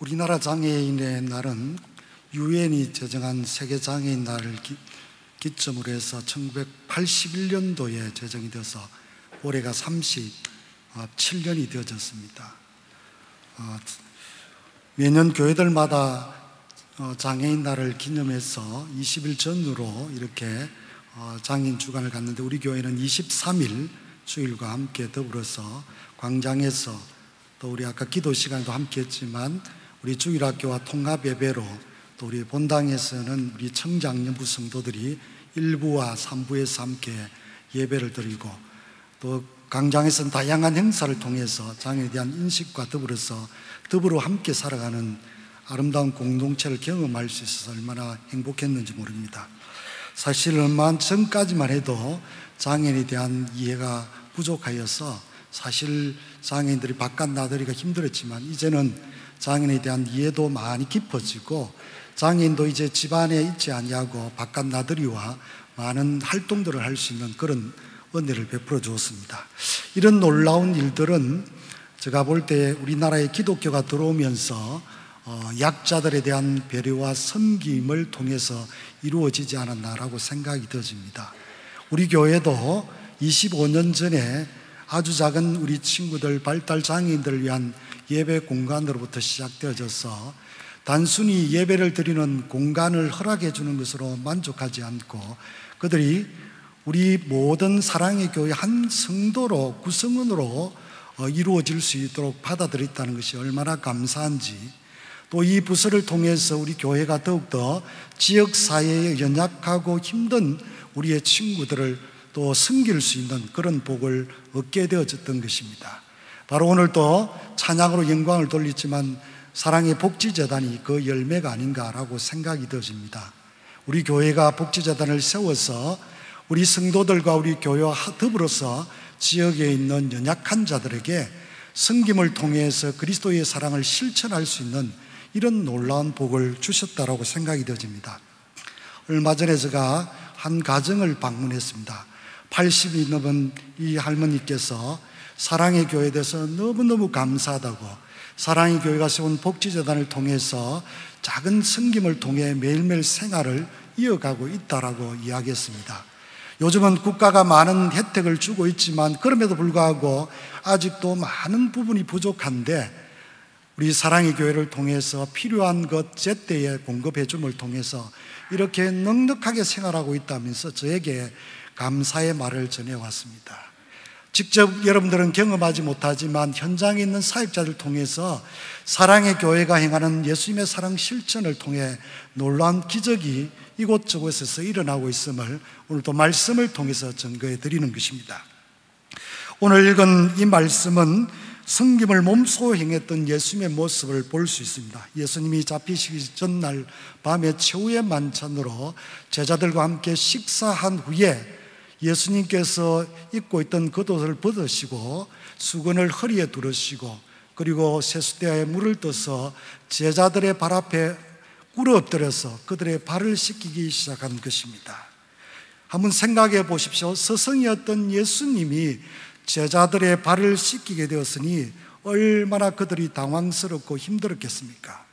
우리나라 장애인의 날은 유엔이 제정한 세계장애인 날을 기점으로 해서 1981년도에 제정이 되어서 올해가 37년이 되어졌습니다. 매년 교회들마다 장애인 날을 기념해서 20일 전후로 이렇게 장애인 주간을 갖는데, 우리 교회는 23일 주일과 함께 더불어서 광장에서, 또 우리 아까 기도 시간에도 함께 했지만 우리 주일학교와 통합 예배로, 또 우리 본당에서는 우리 청장년부 성도들이 1부와 3부에서 함께 예배를 드리고, 또 광장에서는 다양한 행사를 통해서 장애에 대한 인식과 더불어 함께 살아가는 아름다운 공동체를 경험할 수 있어서 얼마나 행복했는지 모릅니다. 사실 얼마 전까지만 해도 장애인에 대한 이해가 부족하여서 사실 장애인들이 바깥 나들이가 힘들었지만, 이제는 장애인에 대한 이해도 많이 깊어지고, 장애인도 이제 집안에 있지 아니하고 바깥 나들이와 많은 활동들을 할 수 있는 그런 은혜를 베풀어 주었습니다. 이런 놀라운 일들은 제가 볼 때 우리나라에 기독교가 들어오면서 약자들에 대한 배려와 섬김을 통해서 이루어지지 않았나라고 생각이 되어집니다. 우리 교회도 25년 전에 아주 작은 우리 친구들, 발달 장애인들을 위한 예배 공간으로부터 시작되어져서 단순히 예배를 드리는 공간을 허락해 주는 것으로 만족하지 않고, 그들이 우리 모든 사랑의 교회 한 성도로, 구성원으로 이루어질 수 있도록 받아들였다는 것이 얼마나 감사한지, 또 이 부서를 통해서 우리 교회가 더욱더 지역사회에 연약하고 힘든 우리의 친구들을 또 섬길 수 있는 그런 복을 얻게 되어졌던 것입니다. 바로 오늘 또 찬양으로 영광을 돌리지만 사랑의 복지재단이 그 열매가 아닌가라고 생각이 되어집니다. 우리 교회가 복지재단을 세워서 우리 성도들과 우리 교회와 더불어서 지역에 있는 연약한 자들에게 섬김을 통해서 그리스도의 사랑을 실천할 수 있는 이런 놀라운 복을 주셨다라고 생각이 되어집니다. 얼마 전에 제가 한 가정을 방문했습니다. 80이 넘은 이 할머니께서 사랑의 교회에 대해서 너무너무 감사하다고, 사랑의 교회가 세운 복지재단을 통해서 작은 섬김을 통해 매일매일 생활을 이어가고 있다라고 이야기했습니다. 요즘은 국가가 많은 혜택을 주고 있지만 그럼에도 불구하고 아직도 많은 부분이 부족한데, 우리 사랑의 교회를 통해서 필요한 것 제때에 공급해 줌을 통해서 이렇게 넉넉하게 생활하고 있다면서 저에게 감사의 말을 전해왔습니다. 직접 여러분들은 경험하지 못하지만 현장에 있는 사역자들 통해서 사랑의 교회가 행하는 예수님의 사랑 실천을 통해 놀라운 기적이 이곳저곳에서 일어나고 있음을 오늘 또 말씀을 통해서 증거해 드리는 것입니다. 오늘 읽은 이 말씀은 섬김을 몸소 행했던 예수님의 모습을 볼 수 있습니다. 예수님이 잡히시기 전날 밤에 최후의 만찬으로 제자들과 함께 식사한 후에 예수님께서 입고 있던 겉옷을 벗으시고 수건을 허리에 두르시고, 그리고 세숫대야에 물을 떠서 제자들의 발 앞에 꿇어 엎드려서 그들의 발을 씻기기 시작한 것입니다. 한번 생각해 보십시오. 스승이었던 예수님이 제자들의 발을 씻기게 되었으니 얼마나 그들이 당황스럽고 힘들었겠습니까?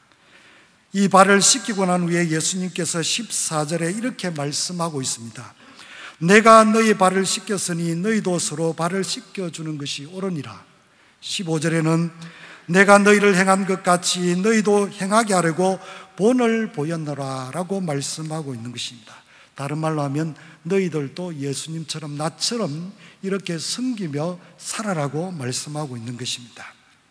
이 발을 씻기고 난 후에 예수님께서 14절에 이렇게 말씀하고 있습니다. 내가 너희 발을 씻겼으니 너희도 서로 발을 씻겨주는 것이 옳으니라. 15절에는 내가 너희를 행한 것 같이 너희도 행하게 하려고 본을 보였노라 라고 말씀하고 있는 것입니다. 다른 말로 하면 너희들도 예수님처럼 나처럼 이렇게 섬기며 살아라고 말씀하고 있는 것입니다.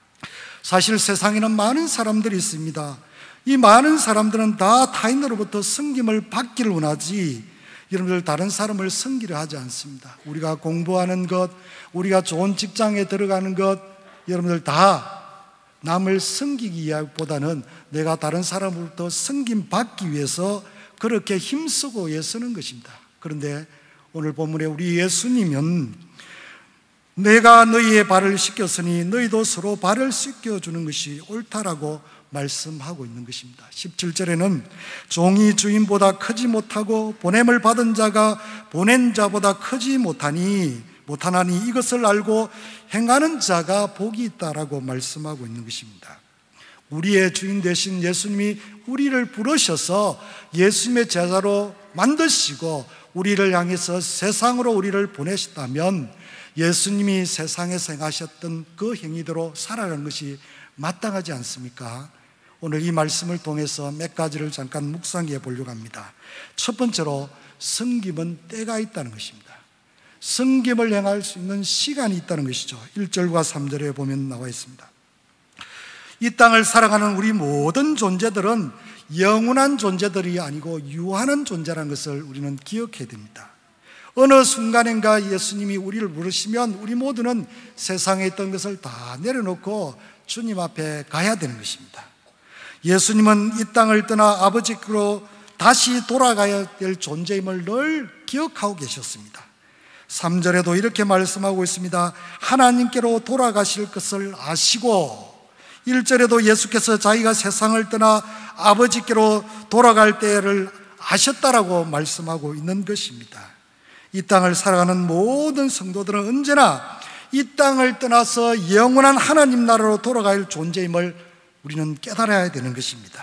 사실 세상에는 많은 사람들이 있습니다. 이 많은 사람들은 다 타인으로부터 섬김을 받기를 원하지, 여러분들 다른 사람을 섬기려 하지 않습니다. 우리가 공부하는 것, 우리가 좋은 직장에 들어가는 것, 여러분들 다 남을 섬기기보다는 내가 다른 사람으로부터 섬김 받기 위해서 그렇게 힘쓰고 애쓰는 것입니다. 그런데 오늘 본문에 우리 예수님은 내가 너희의 발을 씻겼으니 너희도 서로 발을 씻겨주는 것이 옳다라고 말씀하고 있는 것입니다. 17절에는 종이 주인보다 크지 못하고 보냄을 받은 자가 보낸 자보다 크지 못하나니 이것을 알고 행하는 자가 복이 있다라고 말씀하고 있는 것입니다. 우리의 주인 되신 예수님이 우리를 부르셔서 예수님의 제자로 만드시고 우리를 향해서 세상으로 우리를 보내셨다면 예수님이 세상에서 행하셨던 그 행위대로 살아가는 것이 마땅하지 않습니까? 오늘 이 말씀을 통해서 몇 가지를 잠깐 묵상해 보려고 합니다. 첫 번째로 섬김은 때가 있다는 것입니다. 섬김을 행할 수 있는 시간이 있다는 것이죠. 1절과 3절에 보면 나와 있습니다. 이 땅을 살아가는 우리 모든 존재들은 영원한 존재들이 아니고 유한한 존재라는 것을 우리는 기억해야 됩니다. 어느 순간인가 예수님이 우리를 부르시면 우리 모두는 세상에 있던 것을 다 내려놓고 주님 앞에 가야 되는 것입니다. 예수님은 이 땅을 떠나 아버지께로 다시 돌아가야 될 존재임을 늘 기억하고 계셨습니다. 3절에도 이렇게 말씀하고 있습니다. 하나님께로 돌아가실 것을 아시고, 1절에도 예수께서 자기가 세상을 떠나 아버지께로 돌아갈 때를 아셨다라고 말씀하고 있는 것입니다. 이 땅을 살아가는 모든 성도들은 언제나 이 땅을 떠나서 영원한 하나님 나라로 돌아갈 존재임을 우리는 깨달아야 되는 것입니다.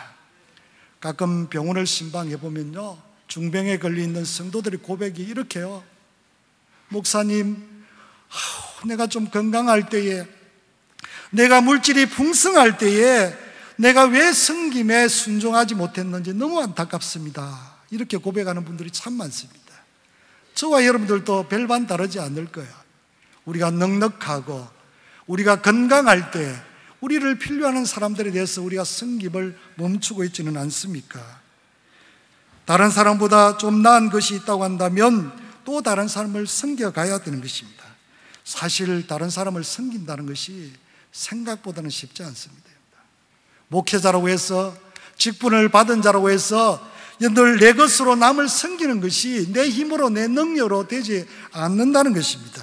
가끔 병원을 신방해 보면요, 중병에 걸려 있는 성도들의 고백이 이렇게요. 목사님, 내가 좀 건강할 때에, 내가 물질이 풍성할 때에 내가 왜 섬김에 순종하지 못했는지 너무 안타깝습니다. 이렇게 고백하는 분들이 참 많습니다. 저와 여러분들도 별반 다르지 않을 거예요. 우리가 넉넉하고 우리가 건강할 때 우리를 필요하는 사람들에 대해서 우리가 섬김을 멈추고 있지는 않습니까? 다른 사람보다 좀 나은 것이 있다고 한다면 또 다른 사람을 섬겨가야 되는 것입니다. 사실 다른 사람을 섬긴다는 것이 생각보다는 쉽지 않습니다. 목회자라고 해서, 직분을 받은 자라고 해서 늘 내 것으로 남을 섬기는 것이 내 힘으로 내 능력으로 되지 않는다는 것입니다.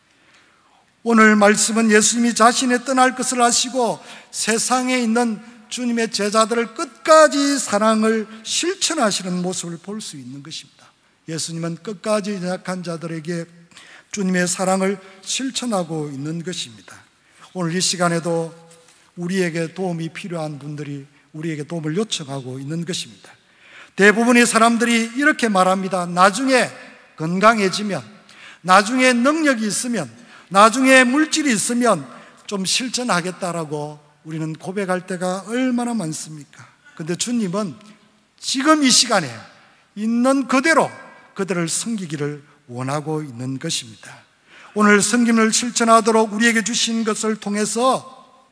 오늘 말씀은 예수님이 자신의 떠날 것을 아시고 세상에 있는 주님의 제자들을 끝까지 사랑을 실천하시는 모습을 볼 수 있는 것입니다. 예수님은 끝까지 연약한 자들에게 주님의 사랑을 실천하고 있는 것입니다. 오늘 이 시간에도 우리에게 도움이 필요한 분들이 우리에게 도움을 요청하고 있는 것입니다. 대부분의 사람들이 이렇게 말합니다. 나중에 건강해지면, 나중에 능력이 있으면, 나중에 물질이 있으면 좀 실천하겠다라고 우리는 고백할 때가 얼마나 많습니까? 그런데 주님은 지금 이 시간에 있는 그대로 그들을 섬기기를 원하고 있는 것입니다. 오늘 섬김을 실천하도록 우리에게 주신 것을 통해서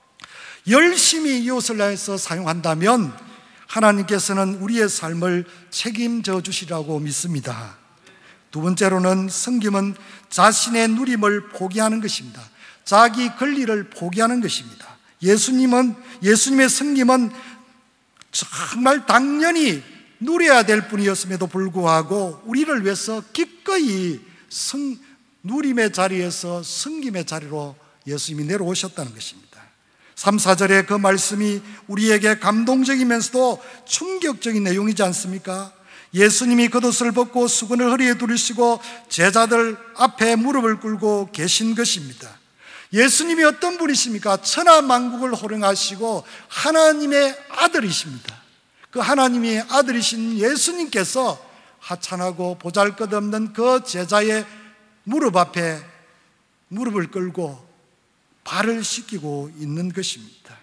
열심히 이웃을 위해서 사용한다면 하나님께서는 우리의 삶을 책임져 주시라고 믿습니다. 두 번째로는 섬김은 자신의 누림을 포기하는 것입니다. 자기 권리를 포기하는 것입니다. 예수님의 섬김은 정말 당연히 누려야 될 뿐이었음에도 불구하고 우리를 위해서 기꺼이 누림의 자리에서 섬김의 자리로 예수님이 내려오셨다는 것입니다. 3, 4절의 그 말씀이 우리에게 감동적이면서도 충격적인 내용이지 않습니까? 예수님이 겉옷을 벗고 수건을 허리에 두르시고 제자들 앞에 무릎을 꿇고 계신 것입니다. 예수님이 어떤 분이십니까? 천하만국을 호령하시고 하나님의 아들이십니다. 그 하나님의 아들이신 예수님께서 하찮하고 보잘것없는 그 제자의 무릎 앞에 무릎을 꿇고 발을 씻기고 있는 것입니다.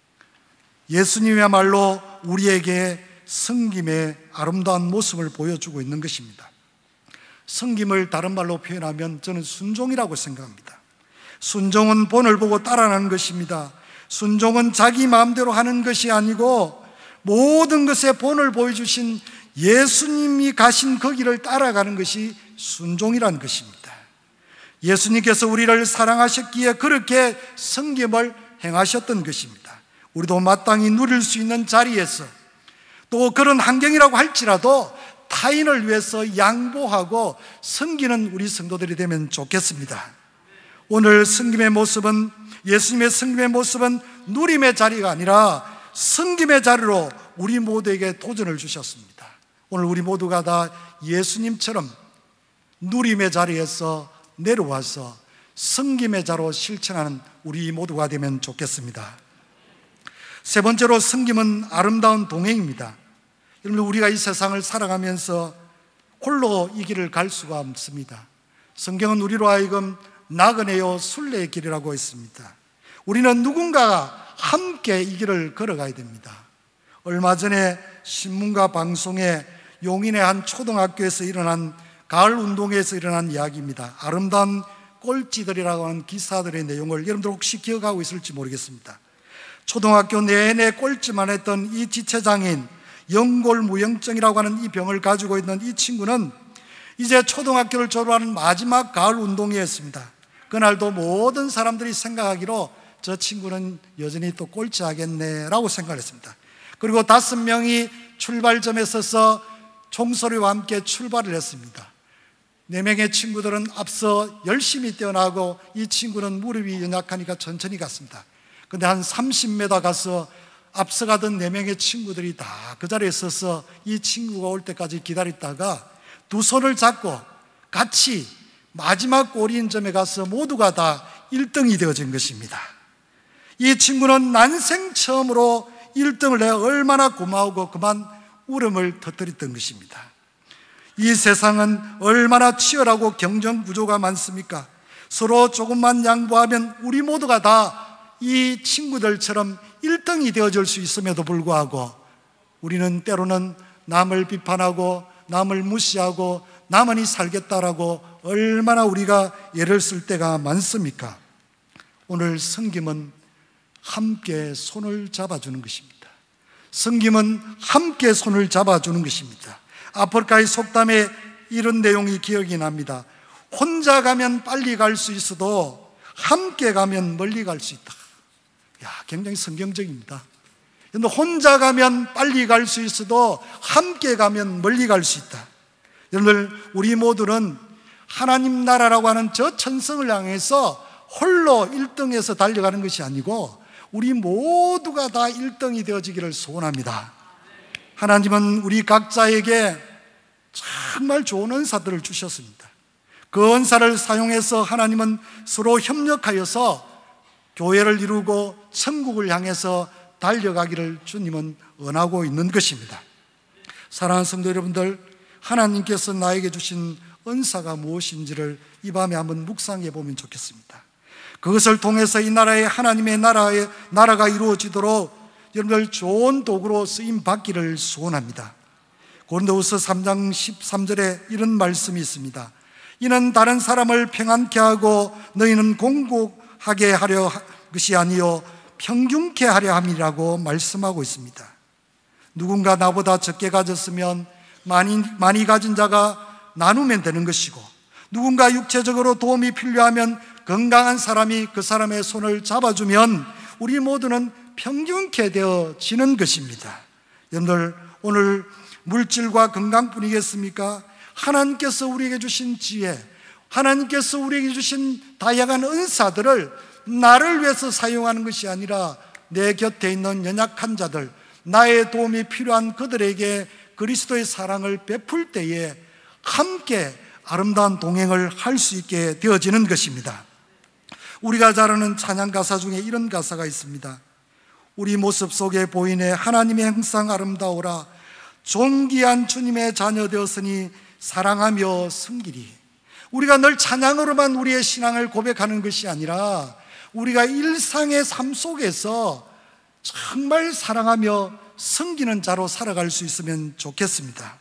예수님이야말로 우리에게 섬김의 아름다운 모습을 보여주고 있는 것입니다. 섬김을 다른 말로 표현하면 저는 순종이라고 생각합니다. 순종은 본을 보고 따라가는 것입니다. 순종은 자기 마음대로 하는 것이 아니고 모든 것의 본을 보여주신 예수님이 가신 그 길을 따라가는 것이 순종이라는 것입니다. 예수님께서 우리를 사랑하셨기에 그렇게 섬김을 행하셨던 것입니다. 우리도 마땅히 누릴 수 있는 자리에서 또 그런 환경이라고 할지라도 타인을 위해서 양보하고 섬기는 우리 성도들이 되면 좋겠습니다. 오늘 섬김의 모습은, 예수님의 섬김의 모습은 누림의 자리가 아니라 섬김의 자리로 우리 모두에게 도전을 주셨습니다. 오늘 우리 모두가 다 예수님처럼 누림의 자리에서 내려와서 섬김의 자로 실천하는 우리 모두가 되면 좋겠습니다. 세 번째로 섬김은 아름다운 동행입니다. 여러분, 우리가 이 세상을 살아가면서 홀로 이 길을 갈 수가 없습니다. 성경은 우리로 하여금 나그네요 순례의 길이라고 했습니다. 우리는 누군가가 함께 이 길을 걸어가야 됩니다. 얼마 전에 신문과 방송에 용인의 한 초등학교에서 일어난 가을 운동회에서 일어난 이야기입니다. 아름다운 꼴찌들이라고 하는 기사들의 내용을 여러분들 혹시 기억하고 있을지 모르겠습니다. 초등학교 내내 꼴찌만 했던 이 지체장애인, 영골무영증이라고 하는 이 병을 가지고 있는 이 친구는 이제 초등학교를 졸업하는 마지막 가을 운동회였습니다. 그날도 모든 사람들이 생각하기로 저 친구는 여전히 또 꼴찌하겠네 라고 생각했습니다. 그리고 5명이 출발점에 서서 총소리와 함께 출발을 했습니다. 4명의 친구들은 앞서 열심히 뛰어나고 이 친구는 무릎이 연약하니까 천천히 갔습니다. 근데 한 30m 가서 앞서가던 4명의 친구들이 다 그 자리에 서서 이 친구가 올 때까지 기다렸다가 두 손을 잡고 같이 마지막 골인점에 가서 모두가 다 1등이 되어진 것입니다. 이 친구는 난생 처음으로 1등을 내가 얼마나 고마우고 그만 울음을 터뜨렸던 것입니다. 이 세상은 얼마나 치열하고 경쟁 구조가 많습니까? 서로 조금만 양보하면 우리 모두가 다 이 친구들처럼 1등이 되어줄 수 있음에도 불구하고 우리는 때로는 남을 비판하고 남을 무시하고 나만이 살겠다라고 얼마나 우리가 예를 쓸 때가 많습니까? 오늘 섬김은 함께 손을 잡아주는 것입니다. 섬김은 함께 손을 잡아주는 것입니다. 아프리카의 속담에 이런 내용이 기억이 납니다. 혼자 가면 빨리 갈 수 있어도 함께 가면 멀리 갈 수 있다. 굉장히 성경적입니다. 근데 혼자 가면 빨리 갈 수 있어도 함께 가면 멀리 갈 수 있다. 여러분들, 우리 모두는 하나님 나라라고 하는 저 천성을 향해서 홀로 1등에서 달려가는 것이 아니고 우리 모두가 다 1등이 되어지기를 소원합니다. 하나님은 우리 각자에게 정말 좋은 은사들을 주셨습니다. 그 은사를 사용해서 하나님은 서로 협력하여서 교회를 이루고 천국을 향해서 달려가기를 주님은 원하고 있는 것입니다. 사랑하는 성도 여러분들, 하나님께서 나에게 주신 은사가 무엇인지를 이 밤에 한번 묵상해 보면 좋겠습니다. 그것을 통해서 이 나라의 하나님의 나라가 이루어지도록 여러분들 좋은 도구로 쓰임 받기를 소원합니다. 고린도후서 3장 13절에 이런 말씀이 있습니다. 이는 다른 사람을 평안케 하고 너희는 공고하게 하려 것이 아니요 평균케 하려 함이라고 말씀하고 있습니다. 누군가 나보다 적게 가졌으면 많이 가진 자가 나누면 되는 것이고, 누군가 육체적으로 도움이 필요하면 건강한 사람이 그 사람의 손을 잡아주면 우리 모두는 평균케 되어지는 것입니다. 여러분들, 오늘 물질과 건강뿐이겠습니까? 하나님께서 우리에게 주신 지혜, 하나님께서 우리에게 주신 다양한 은사들을 나를 위해서 사용하는 것이 아니라 내 곁에 있는 연약한 자들, 나의 도움이 필요한 그들에게 그리스도의 사랑을 베풀 때에 함께 아름다운 동행을 할 수 있게 되어지는 것입니다. 우리가 잘 아는 찬양 가사 중에 이런 가사가 있습니다. 우리 모습 속에 보이네 하나님의 형상 아름다우라. 존귀한 주님의 자녀 되었으니 사랑하며 섬기리. 우리가 늘 찬양으로만 우리의 신앙을 고백하는 것이 아니라 우리가 일상의 삶 속에서 정말 사랑하며 섬기는 자로 살아갈 수 있으면 좋겠습니다.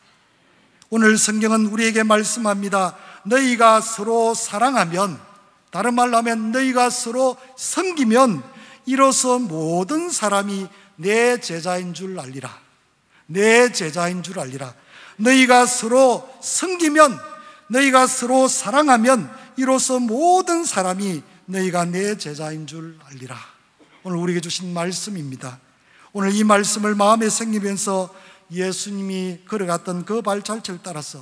오늘 성경은 우리에게 말씀합니다. 너희가 서로 사랑하면, 다른 말로 하면 너희가 서로 섬기면 이로써 모든 사람이 내 제자인 줄 알리라. 내 제자인 줄 알리라. 너희가 서로 섬기면, 너희가 서로 사랑하면 이로써 모든 사람이 너희가 내 제자인 줄 알리라. 오늘 우리에게 주신 말씀입니다. 오늘 이 말씀을 마음에 새기면서 예수님이 걸어갔던 그 발자취를 따라서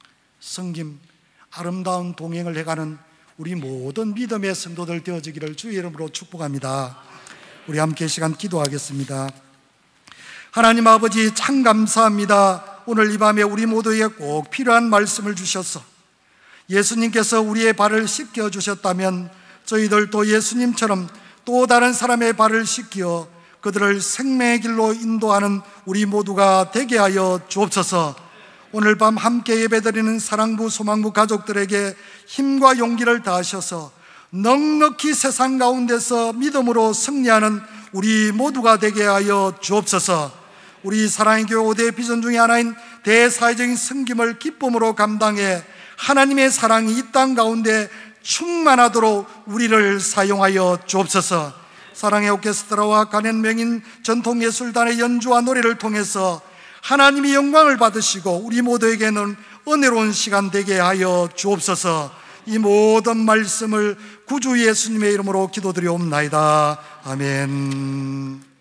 섬김, 아름다운 동행을 해가는 우리 모든 믿음의 성도들 되어지기를 주의 이름으로 축복합니다. 우리 함께 시간 기도하겠습니다. 하나님 아버지, 참 감사합니다. 오늘 이 밤에 우리 모두에게 꼭 필요한 말씀을 주셔서 예수님께서 우리의 발을 씻겨 주셨다면 저희들도 예수님처럼 또 다른 사람의 발을 씻겨 그들을 생명의 길로 인도하는 우리 모두가 되게 하여 주옵소서. 오늘 밤 함께 예배드리는 사랑부 소망부 가족들에게 힘과 용기를 다하셔서 넉넉히 세상 가운데서 믿음으로 승리하는 우리 모두가 되게 하여 주옵소서. 우리 사랑의 교회 5대 비전 중에 하나인 대사회적인 섬김을 기쁨으로 감당해 하나님의 사랑이 이 땅 가운데 충만하도록 우리를 사용하여 주옵소서. 사랑의 오케스트라와 가낸 명인 전통예술단의 연주와 노래를 통해서 하나님이 영광을 받으시고 우리 모두에게는 은혜로운 시간 되게 하여 주옵소서. 이 모든 말씀을 구주 예수님의 이름으로 기도드리옵나이다. 아멘.